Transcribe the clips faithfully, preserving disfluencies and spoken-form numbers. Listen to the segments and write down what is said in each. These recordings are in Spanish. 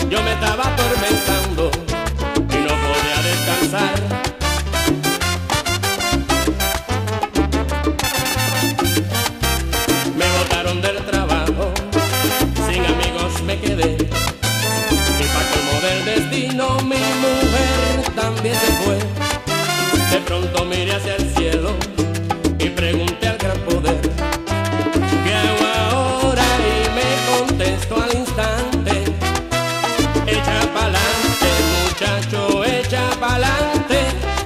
Yo me estaba atormentando y no podía descansar. Me botaron del trabajo, sin amigos me quedé. Y pa' colmo del destino mi mujer también se fue. De pronto miré hacia el cielo y pregunté al gran poder: ¿qué hago ahora? Y me contestó al instante: echa pa'lante, muchacho, echa pa'lante.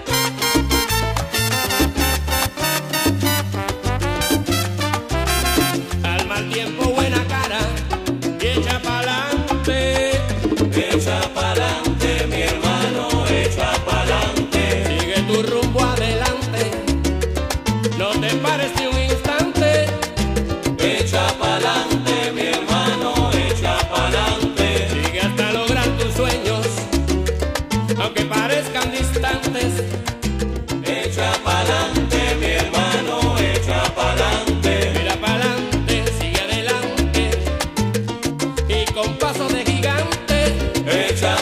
Al mal tiempo buena cara y echa pa'lante. Echa pa'lante, mi hermano, echa pa'lante. Sigue tu rumbo adelante, no te pares ni un instante. Echa pa'lante, mi hermano, echa pa'lante. Sigue hasta lograr tus sueños, aunque parezcan distantes. Echa pa'lante, mi hermano, echa pa'lante. Mira pa'lante, sigue adelante y con paso de gigante. Echa